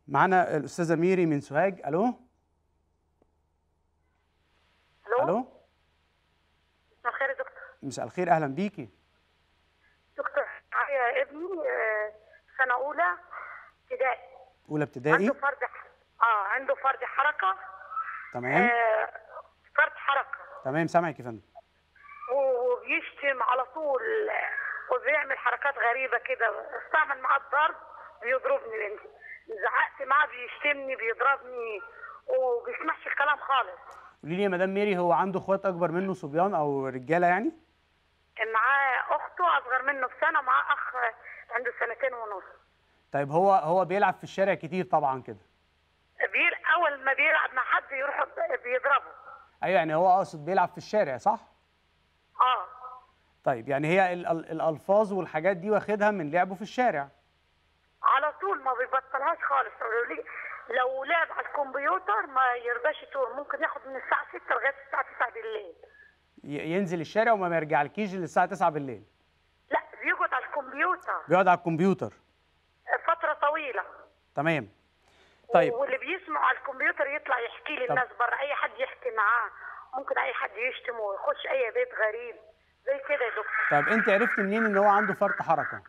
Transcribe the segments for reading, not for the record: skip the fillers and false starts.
معانا الأستاذة ميري من سوهاج. ألو. الو. ألو. مساء الخير يا دكتور. مساء الخير، أهلا بيكي. دكتور معايا ابني سنة أولى ابتدائي. أولى ابتدائي. عنده فرط حركة. تمام. فرط حركة. تمام، سامعك يا فندم. وبيشتم على طول وبيعمل حركات غريبة كده، استعمل معاه الضرب، بيضربني. زعقت معاه بيشتمني بيضربني وبيسمعش الكلام خالص. قولي لي يا مدام ميري، هو عنده اخوات اكبر منه صبيان او رجاله يعني؟ معاه اخته اصغر منه بسنه، معاه اخ عنده 2.5 سنين. طيب هو بيلعب في الشارع كتير طبعا كده؟ اول ما بيلعب مع حد يروح بيضربه. ايوه، يعني هو قاصد بيلعب في الشارع صح؟ اه. طيب يعني هي الالفاظ والحاجات دي واخدها من لعبه في الشارع؟ على طول ما بيبطلهاش خالص. لو لعب على الكمبيوتر ما يرضاش يطول، ممكن ياخد من الساعه 6 لغايه الساعه 9 بالليل. ينزل الشارع وما يرجعلكيش للساعه 9 بالليل؟ لا، بيقعد على الكمبيوتر. بيقعد على الكمبيوتر فتره طويله. تمام. طيب واللي بيسمعه على الكمبيوتر يطلع يحكي للناس بره، اي حد يحكي معاه، ممكن اي حد يشتمه ويخش اي بيت غريب زي كده يا دكتور. طيب انت عرفتي منين ان هو عنده فرط حركه؟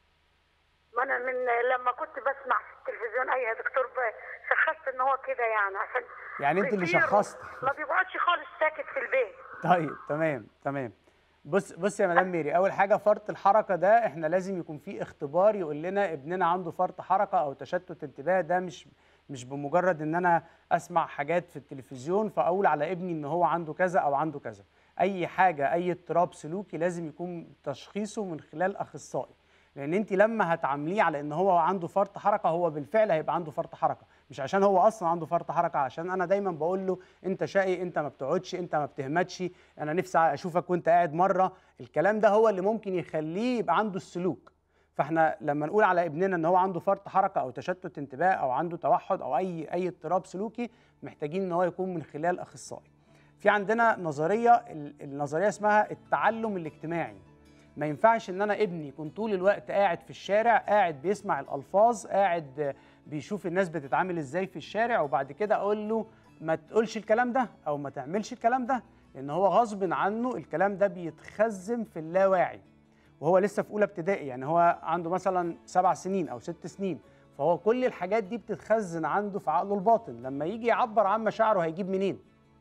ما انا من لما كنت بسمع في التلفزيون اي دكتور شخصت ان هو كده، يعني عشان يعني انت اللي شخصتي؟ ما بيقعدش خالص ساكت في البيت. طيب تمام. بص يا مدام ميري، اول حاجه فرط الحركه ده احنا لازم يكون في اختبار يقول لنا ابننا عنده فرط حركه او تشتت انتباه. ده مش بمجرد ان انا اسمع حاجات في التلفزيون فاقول على ابني ان هو عنده كذا او عنده كذا. اي حاجه، اي اضطراب سلوكي لازم يكون تشخيصه من خلال اخصائي، لان انت لما هتعامليه على ان هو عنده فرط حركه هو بالفعل هيبقى عنده فرط حركه، مش عشان هو اصلا عنده فرط حركه، عشان انا دايما بقول له انت شقي، انت ما بتقعدش، انت ما بتهمتش، انا نفسي اشوفك وانت قاعد مره. الكلام ده هو اللي ممكن يخليه يبقى عنده السلوك. فاحنا لما نقول على ابننا ان هو عنده فرط حركه او تشتت انتباه او عنده توحد او اي اضطراب سلوكي، محتاجين ان هو يكون من خلال اخصائي. في عندنا نظريه، النظريه اسمها التعلم الاجتماعي. ما ينفعش ان انا ابني يكون طول الوقت قاعد في الشارع، قاعد بيسمع الالفاظ، قاعد بيشوف الناس بتتعامل ازاي في الشارع، وبعد كده اقول له ما تقولش الكلام ده او ما تعملش الكلام ده، لان هو غصب عنه الكلام ده بيتخزن في اللاواعي وهو لسه في اولى ابتدائي. يعني هو عنده مثلا 7 سنين او 6 سنين، فهو كل الحاجات دي بتتخزن عنده في عقله الباطن. لما يجي يعبر عن مشاعره هيجيب منين؟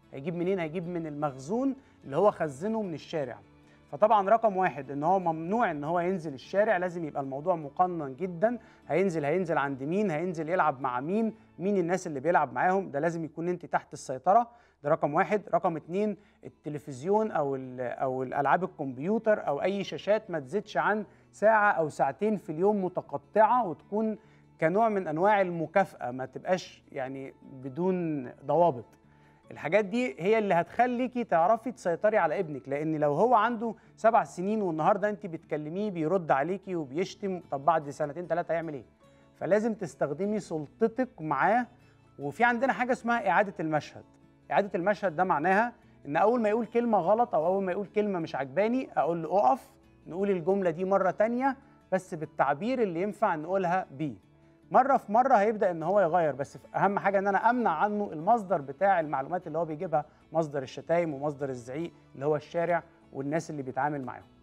هيجيب من المخزون اللي هو خزنه من الشارع. فطبعا رقم واحد ان هو ممنوع ان هو ينزل الشارع، لازم يبقى الموضوع مقنن جدا. هينزل عند مين، هينزل يلعب مع مين الناس اللي بيلعب معاهم، ده لازم يكون انت تحت السيطرة. ده رقم واحد. رقم اتنين، التلفزيون او الالعاب الكمبيوتر او اي شاشات ما تزيدش عن ساعة او ساعتين في اليوم متقطعة، وتكون كنوع من انواع المكافأة، ما تبقاش يعني بدون ضوابط. الحاجات دي هي اللي هتخليكي تعرفي تسيطري على ابنك، لان لو هو عنده 7 سنين والنهارده انت بتكلميه بيرد عليكي وبيشتم، طب بعد سنتين 3 هيعمل ايه؟ فلازم تستخدمي سلطتك معاه. وفي عندنا حاجه اسمها اعاده المشهد. اعاده المشهد ده معناها ان اول ما يقول كلمه غلط او اول ما يقول كلمه مش عجباني اقول له اقف، نقول الجمله دي مره تانية بس بالتعبير اللي ينفع نقولها بيه. مرة في مرة هيبدأ ان هو يغير، بس اهم حاجة ان انا امنع عنه المصدر بتاع المعلومات اللي هو بيجيبها، مصدر الشتايم ومصدر الزعيق اللي هو الشارع والناس اللي بيتعامل معاهم.